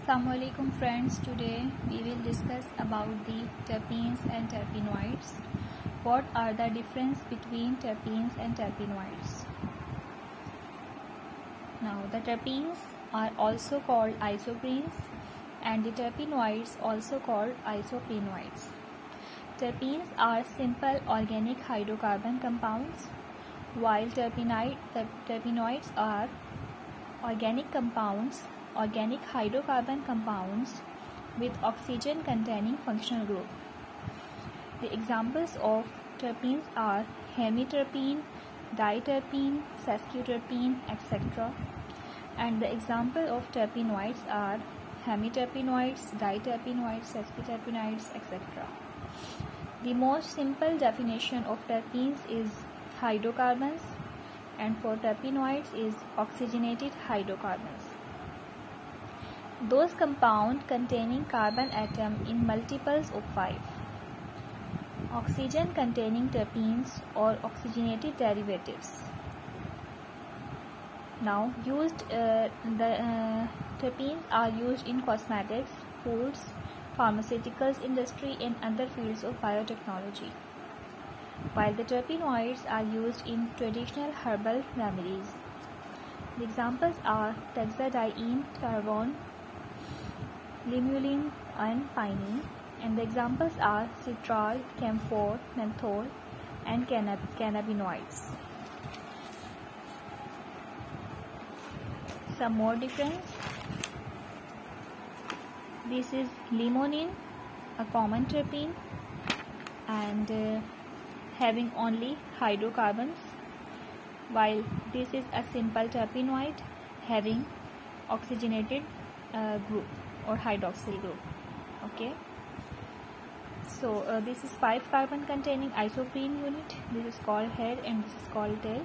Assalamualaikum friends. Today we will discuss about the terpenes and terpenoids. What are the difference between terpenes and terpenoids? Now the terpenes are also called isoprenes and the terpenoids also called isopenoids. Terpenes are simple organic hydrocarbon compounds while terpenoids are organic hydrocarbon compounds with oxygen containing functional group. The examples of terpenes are hemiterpene, diterpene, sesquiterpene, etc. And the example of terpenoids are hemiterpenoids, diterpenoids, sesquiterpenoids, etc. The most simple definition of terpenes is hydrocarbons, and for terpenoids is oxygenated hydrocarbons. Those compounds containing carbon atom in multiples of 5. Oxygen containing terpenes or oxygenated derivatives. Now terpenes are used in cosmetics, foods, pharmaceuticals industry and other fields of biotechnology, while the terpenoids are used in traditional herbal remedies. The examples are benzodiene, tarragon, limonene and pinene, and the examples are citral, camphor, menthol and cannabinoids. Some more difference. This is limonene, a common terpene, and having only hydrocarbons, while this is a simple terpenoid having oxygenated group or hydroxyl group. Okay, so this is 5 carbon containing isoprene unit. This is called head and this is called tail.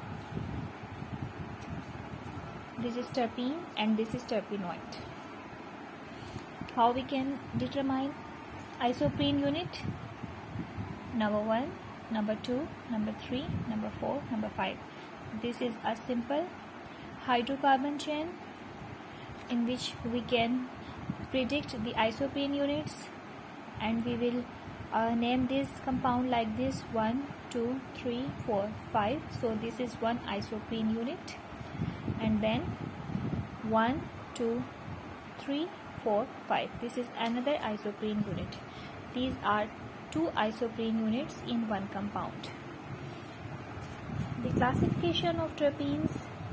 This is terpene and this is terpenoid. How we can determine isoprene unit? Number 1, number 2, number 3, number 4, number 5. This is a simple hydrocarbon chain in which we can predict the isoprene units, and we will name this compound like this: 1, 2, 3, 4, 5. So this is one isoprene unit, and then 1, 2, 3, 4, 5. This is another isoprene unit. These are 2 isoprene units in one compound. The classification of terpenes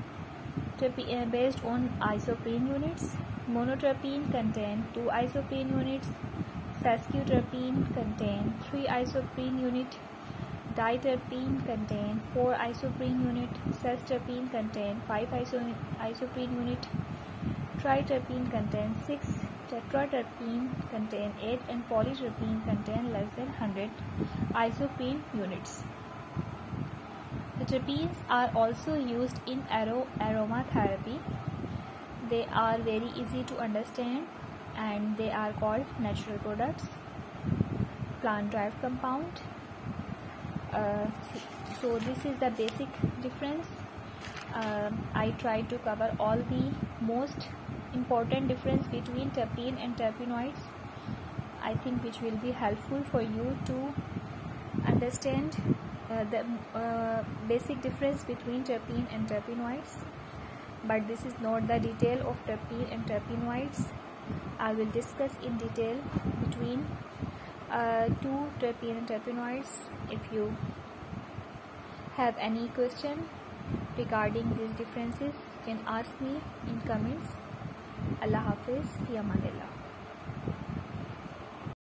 based on isoprene units. Monoterpene contain 2 isoprene units. Sesquiterpene contain 3 isoprene unit. Diterpene contain 4 isoprene unit. Sesterpene contain 5 isoprene unit. Triterpene contain 6. Tetraterpene contain 8 and polyterpene contain less than 100 isoprene units. The terpenes are also used in aromatherapy. They are very easy to understand and they are called natural products, plant-derived compound. So this is the basic difference. I try to cover all the most important difference between terpene and terpenoids, I think, which will be helpful for you to understand the basic difference between terpene and terpenoids. But this is not the detail of terpene and terpenoids. I will discuss in detail between 2 terpene and terpenoids. If you have any question regarding these differences, you can ask me in comments. Allah Hafiz, fi amanillah.